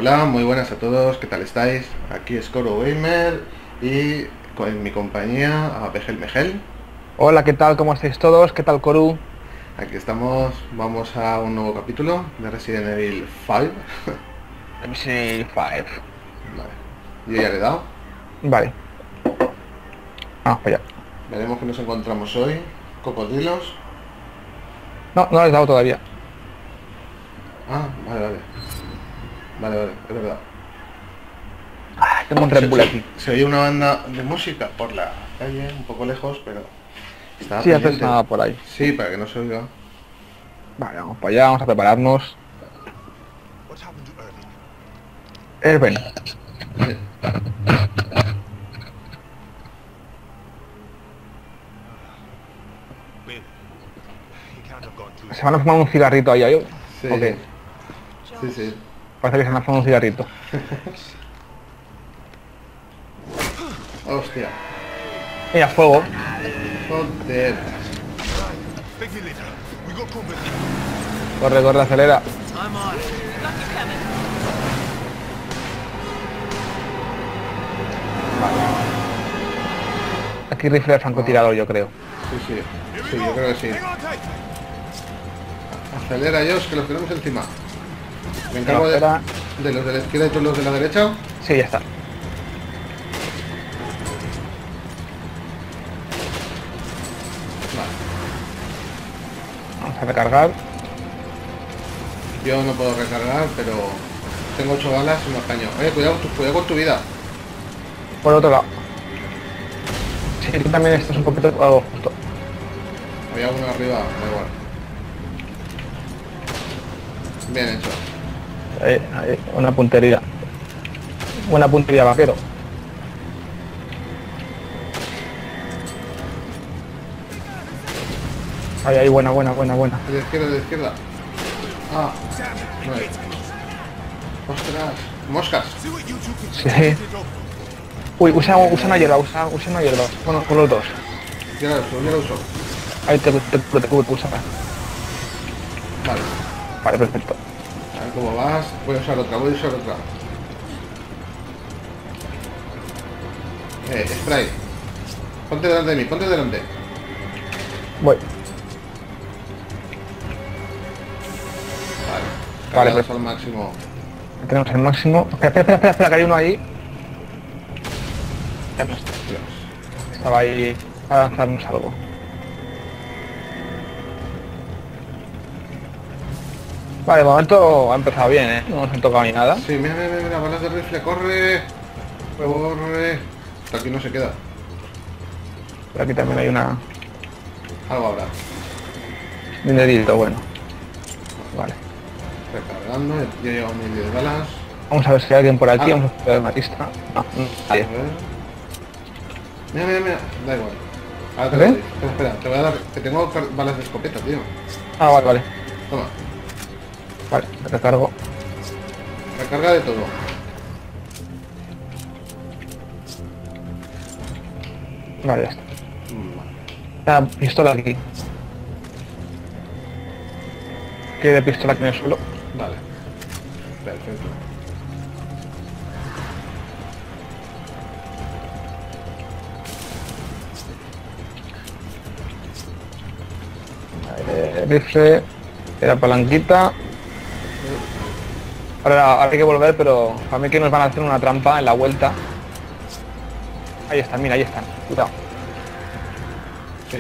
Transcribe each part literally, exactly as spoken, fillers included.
Hola, muy buenas a todos, ¿qué tal estáis? Aquí es Coro Gamer y con mi compañía a Pegel Megel. Hola, ¿qué tal? ¿Cómo estáis todos? ¿Qué tal, Coru? Aquí estamos, vamos a un nuevo capítulo de Resident Evil cinco. M C cinco. Vale, yo ya le he dado. Vale, vamos para allá. Veremos que nos encontramos hoy. Cocodrilos. No, no lo he dado todavía. Ah, vale, vale. Vale, vale, es verdad. Ah, tengo un Red Se, Bull se- aquí. se oye una banda de música por la calle, un poco lejos, pero estaba Sí, antes pendiente. nada por ahí. Sí, para que no se oiga. Vale, vamos para allá, vamos a prepararnos. What happened to Irving? Erben. Bill, he can't have gone through. Se van a fumar un cigarrito ahí, ¿eh? Sí, ¿O qué? sí, sí. Parece que se van a fumar un cigarrito. Hostia. Mira, fuego. Joder. Beg me later. We got company. Corre, corre, acelera. Aquí rifle de francotirador, yo creo. Sí, sí. Here we Sí, go. yo creo que sí. Hang on tight. Acelera, Josh, que los tenemos encima. Me encargo de, Espera. de los de la izquierda y tú los de la derecha. Sí, ya está. Vale. Vamos a recargar. Yo no puedo recargar, pero tengo ocho balas y unos caños. Eh, cuidado, tu- cuidado con tu vida. Por otro lado. Sí, aquí también estás un poquito... Oh, justo. Había uno arriba, da igual. Bien hecho. Ahí, ahí, una puntería. Una puntería, vaquero. Ahí, ahí, buena, buena, buena, buena. De la izquierda, de la izquierda. Ah, no hay. Ostras, moscas. See what you two can Sí. get it over. Uy, usa, usa una hierba, usa, usa una hierba. Bueno, con los dos. Ya lo uso, ya lo uso. Ahí te, te, te, te cubro, usa. Vale. Vale, perfecto. A ver cómo vas. Voy a usar otra, voy a usar otra. Eh, spray. Ponte delante de mí, ponte delante. Voy. Vale. Vale, Cargados pues- al máximo. Tenemos el máximo. Espera, espera, espera, espera, que hay uno ahí. Ya no está. Dios. Estaba ahí para lanzarnos algo. Vale, de momento ha empezado bien, ¿eh? No nos han tocado ni nada. Sí, mira, mira, mira, balas de rifle, corre. Corre. Hasta aquí no se queda. Por aquí también hay una... Algo habrá. dinerito, bueno. Vale. Recargando, ya llevo mil diez balas. Vamos a ver si hay alguien por aquí, Ah. vamos a esperar una pista. No, no, A nadie. ver. Mira, mira, mira. Da igual. Ahora te ¿Ve? lo doy. Espera, espera, te voy a dar. Que tengo car- balas de escopeta, tío. Ah, vale, vale. Toma. Vale, recargo. Recarga de todo. Vale, ya está. Mm, vale. La pistola aquí. ¿Qué de pistola aquí en el suelo? Vale. Perfecto. Eh, rifle. Era palanquita. Ahora, ahora hay que volver, pero para mí que nos van a hacer una trampa en la vuelta. Ahí están, mira, ahí están. Cuidado. Sí.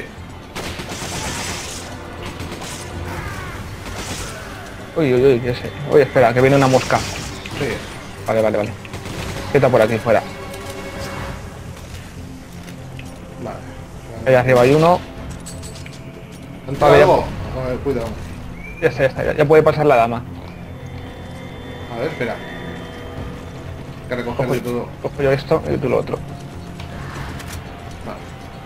Uy, uy, uy, qué sé. Uy, espera, que viene una mosca. Sí. Vale, vale, vale. ¿Qué está por aquí fuera? Vale. Ahí arriba hay uno. ¿Entra Vale, ya. algo? A ver, cuidado. Ya está, ya está. Ya, ya puede pasar la dama. A ver, espera. Hay que recoger de todo. Cojo yo esto y tú lo otro. Vale.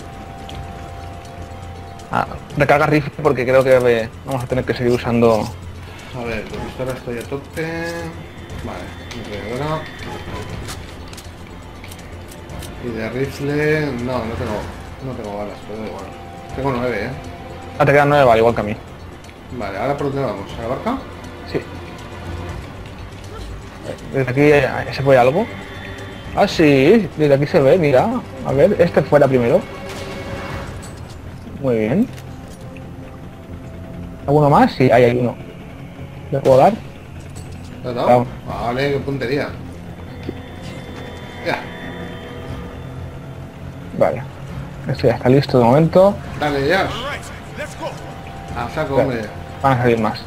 Ah, recarga rifle porque creo que eh, vamos a tener que seguir usando. A ver, de pistola estoy a tope. Vale, alrededora. Y de rifle. No, no tengo. No tengo balas, pero da igual. Tengo nueve, eh. Ah, te quedan nueve, vale, igual que a mí. Vale, ahora por dónde vamos, ¿a la barca? Sí. Desde aquí eh, se ve algo. Ah, sí, desde aquí se ve, mira. A ver, este fuera primero. Muy bien. ¿Alguno más? Sí, ahí hay uno. ¿Le puedo dar? ¿Te has dado? Claro. Vale, qué puntería. Ya, Vale. Esto ya está listo de momento. dale ya. All right, let's go. A saco, hombre. Van a salir más.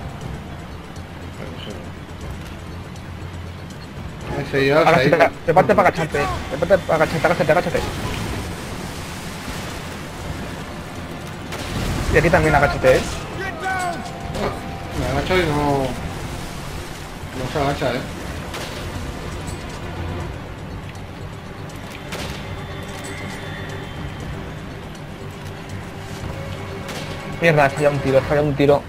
Ese yo, ahí. Agáchate, prepárate para agacharte. Prepárate para agacharte, agáchate, agáchate. Y aquí también agáchate, ¿eh? Get down. Ah, me agacho y no... No se agacha, eh. Mierda, he fallado un tiro, he fallado un tiro.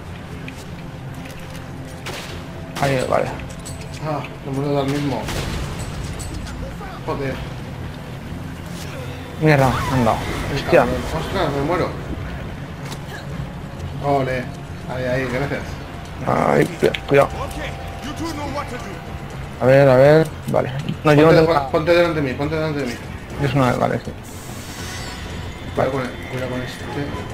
Ahí, vale. Ah, no me lo da el mismo. Joder. Mierda, me han dado. Hostia. Cabrón. Ostras, me muero. Ole. Ahí, ahí, gracias. Ay, cuidado, cuidado. Okay, you two know what to do. A ver, a ver. Vale. No, yo Ponte, no tengo... pon- ponte delante de mí, ponte delante de mí. Es una... Vale, sí. Cuidado con, el- cuidado con este.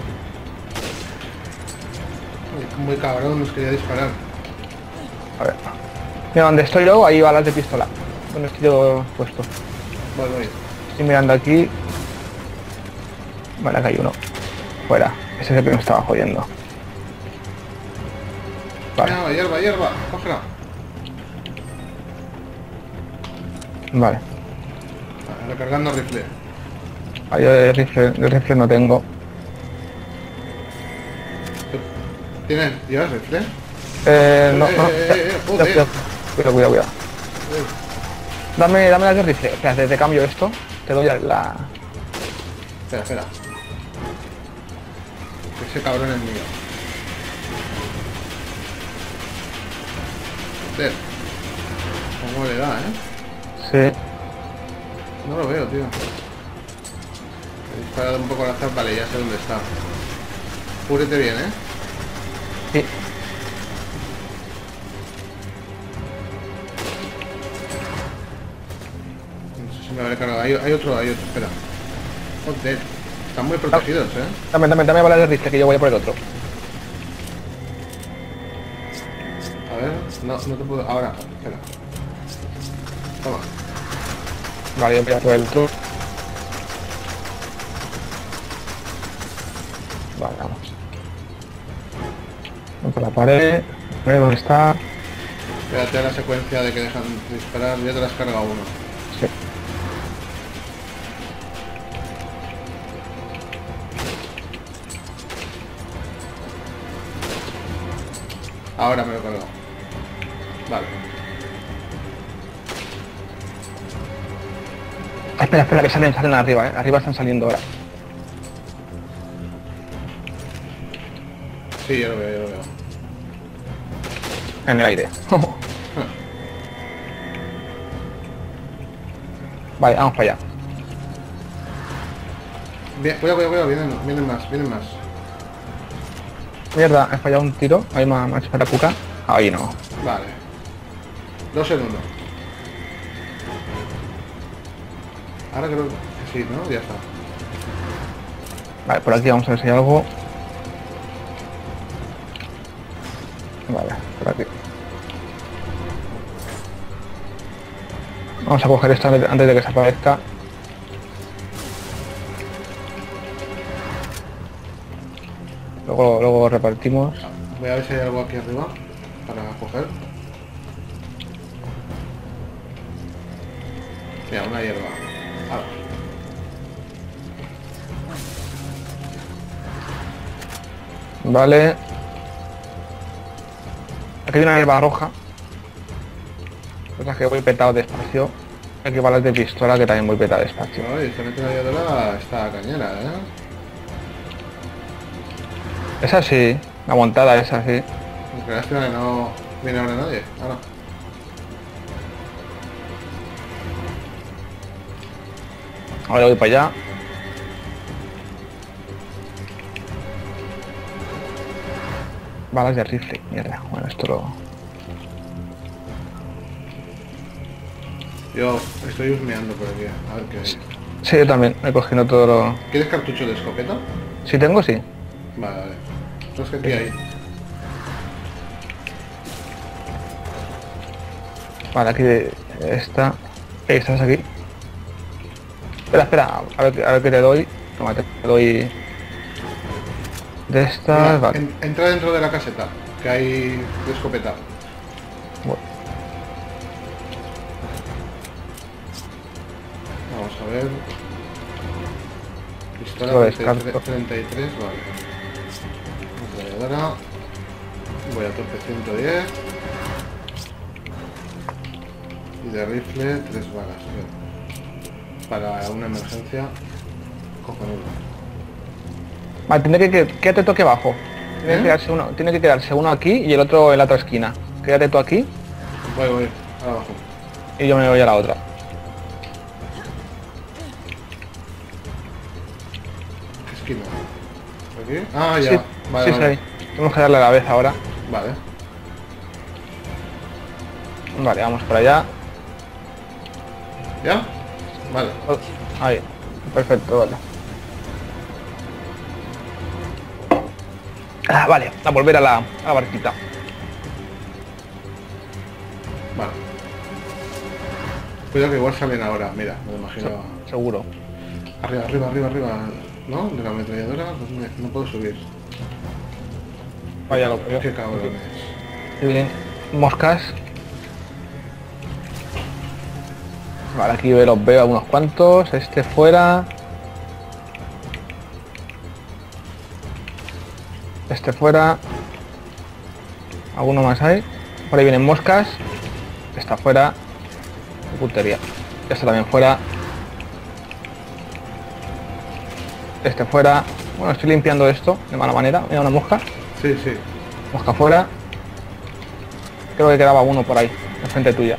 Uy, muy cabrón, nos quería disparar. A ver. Mira, donde estoy yo, ahí balas de pistola. Donde estoy yo puesto. Voy, voy. Estoy mirando aquí. Vale, acá hay uno. Fuera. Ese es el que me estaba jodiendo. Vale, Hierba, hierba, hierba. Cógela. vale. Ah, recargando rifle. Ahí de rifle, de rifle no tengo. ¿Tienes? ¿Llevas rifle? Eh, no, Eh, no. eh, eh, eh, Cuidado, joder. cuidado, cuidado, cuidado, cuidado. Eh, Dame, dame las de rifle. Espera, te, te cambio esto. Te doy la... Espera, espera. Ese cabrón es mío. Joder. ¿Cómo le da, eh? Sí. No lo veo, tío. He disparado un poco al azar. Vale, ya sé dónde está. Cúbrete bien, eh. Sí. No sé si me habré cargado. Hay, hay otro, hay otro, espera. Joder. Están muy protegidos, eh. Dame, dame, dame balas de rifle que yo voy a por el otro. A ver, no, no te puedo. Ahora, espera. Toma. Vale, yo voy a por el otro. Vale, vamos. Voy por la pared. A ver dónde está. Espérate a la secuencia de que dejan de disparar. Ya te las carga uno. Sí. Ahora me lo he cargado. Vale. Espera, espera, que salen, salen arriba, eh. Arriba están saliendo ahora. Sí, yo lo veo, yo lo veo. En el aire. Vale, vamos para allá. Bien, cuidado, cuidado, cuidado. Vienen, vienen más, vienen más. Mierda, he fallado un tiro. Ahí me ha me ha hecho para puca. Ahí no. Vale. Dos en uno. Ahora creo que sí, ¿no? Ya está. Vale, por aquí vamos a ver si hay algo. Vale, por aquí. Vamos a coger esto antes antes de que se aparezca. Luego, luego repartimos. Voy a ver si hay algo aquí arriba para coger. Mira, una hierba. Ah, Vale. Aquí hay una hierba roja. Cosa que voy petado despacio. Aquí balas de pistola que también voy petado despacio. no, y esta metralladora está cañera, ¿eh? Esa sí, la montada esa sí. Aunque lástima que no viene ahora nadie. Ahora. Ahora voy para allá. Balas de rifle, mierda. Bueno, esto lo... Yo estoy husmeando por aquí, a ver qué hay. Sí, yo también, he cogido todo lo... ¿Quieres cartucho de escopeta? Si tengo, sí. Vale, vale. Entonces, ¿qué hay? Vale, aquí está. Ahí estás aquí. Espera, espera, a ver, a ver qué te doy. Toma, te doy... De estas, Mira, vale. en- entra dentro de la caseta, que hay de escopeta. Bueno, Vamos a ver. Pistola Lo treinta y tres, descarto. treinta y tres, vale. Ametralladora. Voy a tope ciento diez. Y de rifle, tres balas. Bien. Para una emergencia. Cojonudo. Vale, tiene que, que quédate tú aquí abajo. Tiene, ¿Eh? que quedarse uno, tiene que quedarse uno aquí y el otro en la otra esquina. Quédate tú aquí Voy, voy. Ahora abajo. y yo me voy a la otra. ¿Qué esquina? ¿Por aquí? Ah, ya. Sí, vale, sí, vale. sí. Tenemos que darle a la vez ahora. Vale. Vale, vamos por allá. ¿Ya? Vale. Oh, ahí. Perfecto, vale. Ah, vale, a volver a la, a la barquita. Vale. Cuidado que igual salen ahora. Mira, me lo imaginaba. Seguro. Arriba, arriba, arriba, arriba. ¿No? De la ametralladora pues me- no puedo subir. Vaya loco. Qué cabrones. Y bien, moscas. Vale, aquí los veo a unos cuantos. Este fuera. Este fuera. ¿Alguno más hay? Por ahí vienen moscas. Está fuera. Qué puntería. Este también fuera. Este fuera. Bueno, estoy limpiando esto de mala manera. Mira una mosca. Sí, sí. Mosca fuera. Creo que quedaba uno por ahí, enfrente tuya.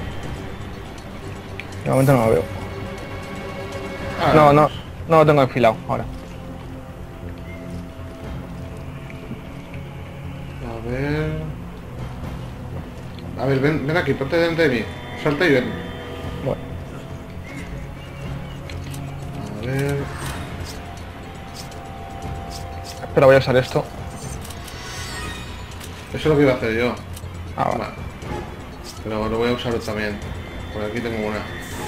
De momento no lo veo. Ah, No, no, vamos. no lo tengo enfilado ahora. A ver... A ver, ven, ven aquí, ponte delante de mí. Salta y ven. Bueno, A ver... espera, voy a usar esto. Eso es lo que iba a hacer yo. Ah, vale. Vale. Pero lo voy a usar también. Por aquí tengo una.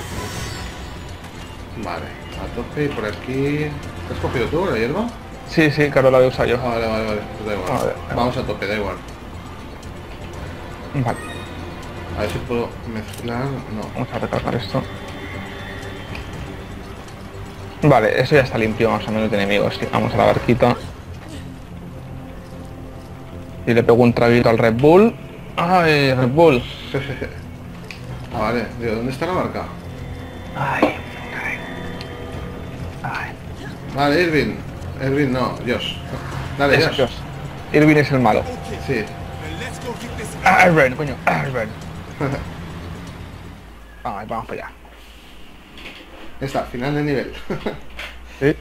Vale, a tope y por aquí... ¿Te has cogido tú la hierba? Sí, sí, claro, la voy a usar yo. Ah, vale, vale, vale. Pues da igual. A ver, Vamos a tope, da igual. Vale, A ver si puedo mezclar... No. vamos a recargar esto. Vale, eso ya está limpio más o menos de enemigos. Sí, vamos a la barquita. Y le pego un traguito al Red Bull. ¡Ay, Red Bull! Ah, vale. Digo, ¿dónde está la marca? ¡Ay! ¡Ay! ¡Ay! Vale, Irving. Irving no, Josh. Dale, Eso, Josh. Dios. Irving es el malo. Sí. Then let's go get this. Irving, coño, Irving. Vamos, vamos para allá. Está, final de nivel. Sí.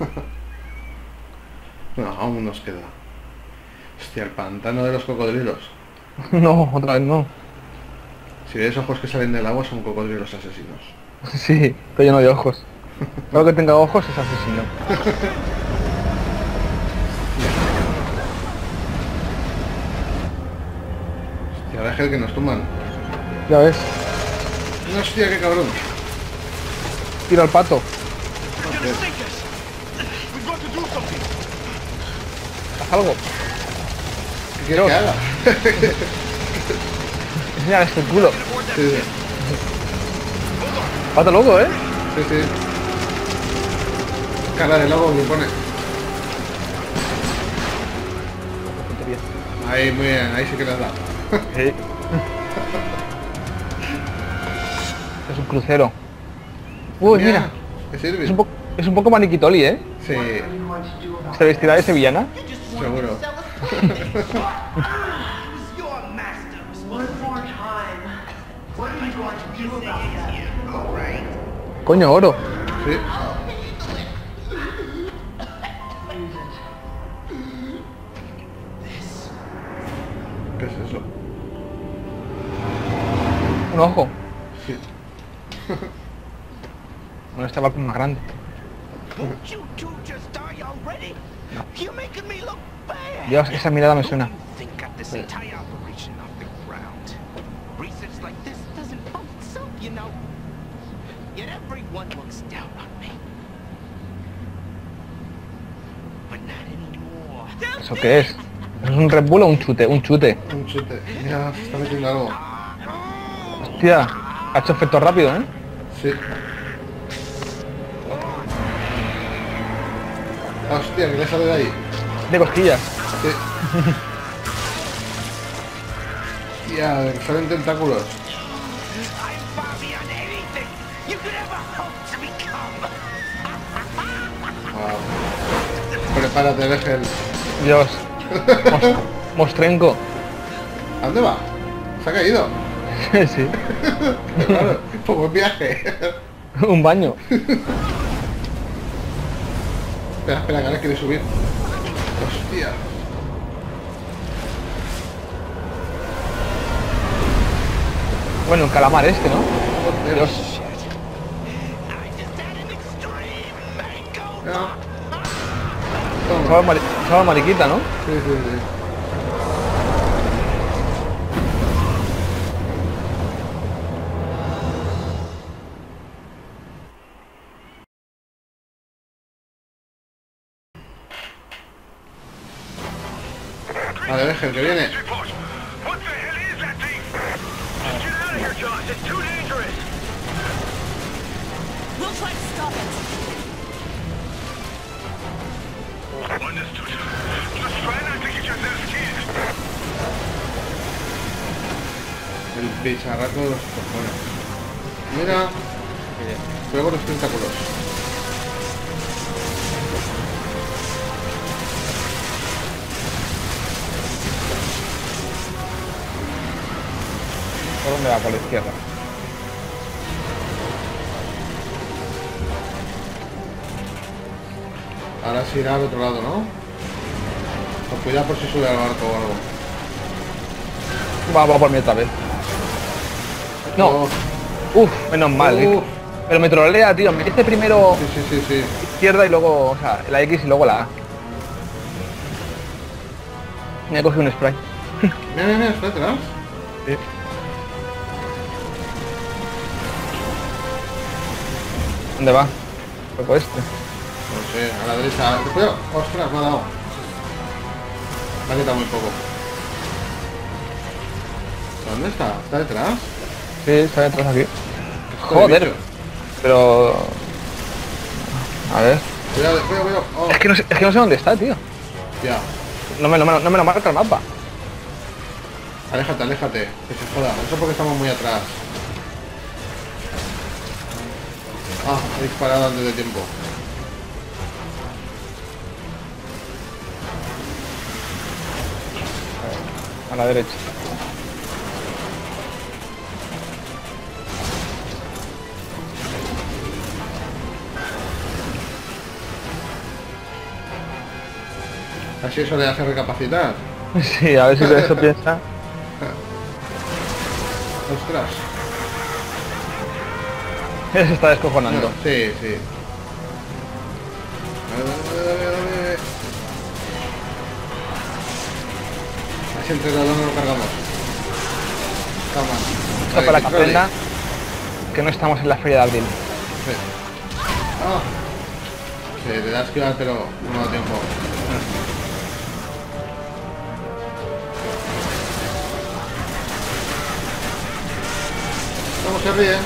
No, aún nos queda. Hostia, el pantano de los cocodrilos. No, otra vez no. Si ves ojos que salen del agua son cocodrilos asesinos. Sí, estoy lleno de ojos. Todo lo que tenga ojos es asesino. Hostia, ahora es el que nos tumban. Ya ves, No, hostia, qué cabrón. tiro al pato. They're gonna sink us. We've got to do something. Haz algo. ¿Qué quieres que haga? Enseñale este culo. Sí, sí. Pato loco, ¿eh? Sí, sí. Cara de lobo que pone. Ahí, muy bien, ahí sí que le has dado. Sí. Es un crucero. Uy, mira. ¿Qué Es sirve? un, poco, es un poco maniquitoli, ¿eh? Sí, Se vestirá de sevillana. seguro. Your masters. One more time. What are you going to do about that? All right. Coño, oro. Sí. ¿Qué es eso? Un ojo. Sí. Bueno, este barco es más grande. Won't you two just die already? You're making me look bad. Dios, esa mirada me suena. Think got this entire operation off the ground. Research like this doesn't help itself, you know. Yet everyone looks down on me. But not anymore. ¿Eso qué es? ¿Es un Red Bull o un chute? Un chute. Un chute. Mira, se está metiendo algo. Hostia, ha hecho efecto rápido, ¿eh? Sí. Hostia, que le sale de ahí. De cosquillas. Sí. Tía, que salen tentáculos. I'm far beyond anything you could ever hope to become. Wow. Prepárate, Vegel. Dios. Mos- Mostrenco. ¿A dónde va? ¿Se ha caído? Sí. Claro, pues buen viaje. Un baño. Espera, espera, que ahora quiere subir. Hostia. Bueno, un calamar este, ¿no? Joder. Dios. I just had an extreme mango. Mira. Estaba Toma. mari- estaba mariquita, ¿no? Sí, sí, sí. Vale, Vegel, que viene. Report. What the hell is that thing? Just get out of here, Josh. It's too dangerous. We'll try to stop it. Understood. Just try not to get yourself killed. El bicharraco de los cojones. Mira. Luego los tentáculos. ¿Por dónde va? Por la izquierda. Ahora se irá al otro lado, ¿no? Pues cuidado por si sube al barco o algo. Va, va por mí otra vez. No. Oh, Uf, menos mal. Uf. Pero me trolea, tío. Me dice primero sí, sí, sí, sí. izquierda y luego, o sea, la X y luego la A. Me he cogido un spray. Mira, mira, mira, está atrás. Sí. ¿Dónde va? Poco este. No sé, a la derecha. Cuidado. Ostras, me ha dado. Me ha quitado muy poco. ¿Dónde está? ¿Está detrás? Sí, está detrás aquí. Joder, Joder. bicho. Pero... A ver. Cuidado, cuidado, cuidado. Oh, Es que, no sé, es que no sé dónde está, tío. ya. No me, no me, no me lo marca el mapa. Aléjate, aléjate. Que se joda. Eso porque estamos muy atrás. Ah, he disparado antes de tiempo. A la derecha. Así eso le hace recapacitar. Sí, a ver si de eso piensa. Ostras. Se está descojonando. Sí, sí. Dale, dale, dale, dale. Así entre los dos nos lo cargamos. Toma. Esto Vale, para que Crowley. aprenda que no estamos en la feria de abril. Sí. Ah. Sí, te da a esquivar, pero no da tiempo. ¿Cómo se ríe?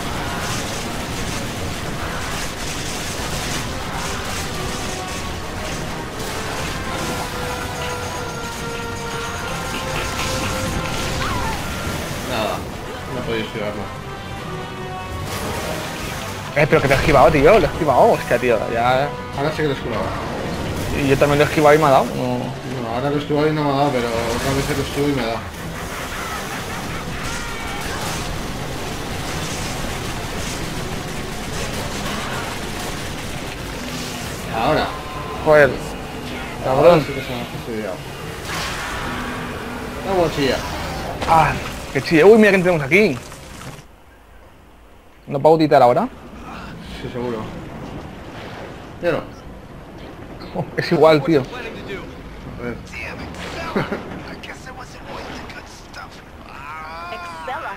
Nada, no podéis esquivarlo. Eh, pero que te he esquivado, tío. Lo he esquivado. Hostia, tío. Ya... Ahora sí que lo he esquivado. Y yo también lo he esquivado y me ha dado. No... No, ahora lo he esquivado y no me ha dado, pero otra vez lo esquivo y me da. Ahora. Joder. Ahora Cabrón. sí que se me ha fastidiado. Una mochilla. Ah, que chille. Uy, mira que tenemos aquí. ¿No puedo auditar ahora? Sí, seguro. Míralo. Oh, es igual, tío. A ver. Damn it, Stella. I guess it wasn't worth the good stuff. Excella.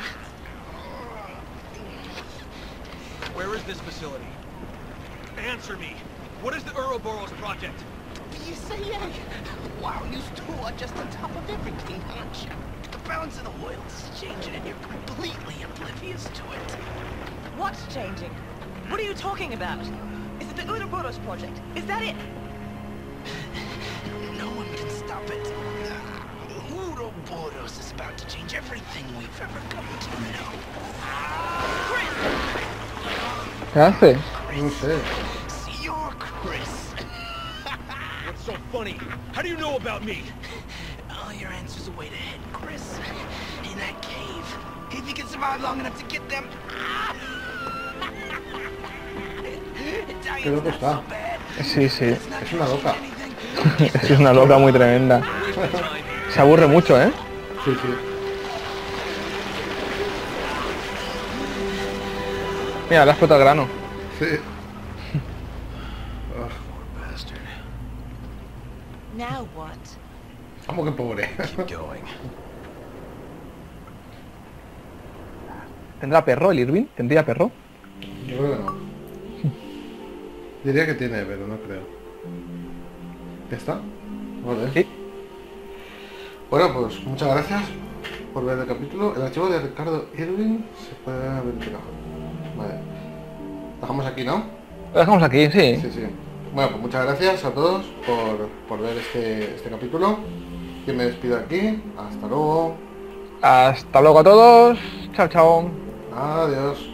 Where is this facility? Answer me. What is the Ouroboros project? You say, yeah. Wow, you two are just on top of everything, aren't you? The balance of the world is changing and you're completely oblivious to it. What's changing? What are you talking about? Is it the Ouroboros project? Is that it? No one can stop it. Ouroboros is about to change everything we've ever come to know. ¿Qué hace? No sé. You're Chris. What's so funny? How do you know about me? All your answers are way ahead, Chris. In that cave. If you can survive long enough to get them. Qué loco está. Sí, sí. Es una loca. Es una loca muy tremenda. Se aburre mucho, ¿eh? Sí, sí. Mira, le has explotado el grano. Sí. Now what? Vamos, que pobre. Going. ¿Tendrá perro el Irving? ¿Tendría perro? Yo creo que no. Diría que tiene, pero no creo. ¿Ya está? Vale. Sí. Bueno, pues muchas gracias por ver el capítulo. El archivo de Ricardo Irving se puede ver aquí abajo. Vale. Dejamos aquí, ¿no? Lo dejamos aquí, sí. Sí, sí. Bueno, pues muchas gracias a todos por, por ver este, este capítulo. Yo me despido aquí. Hasta luego. Hasta luego a todos. Chao, chao. Adiós.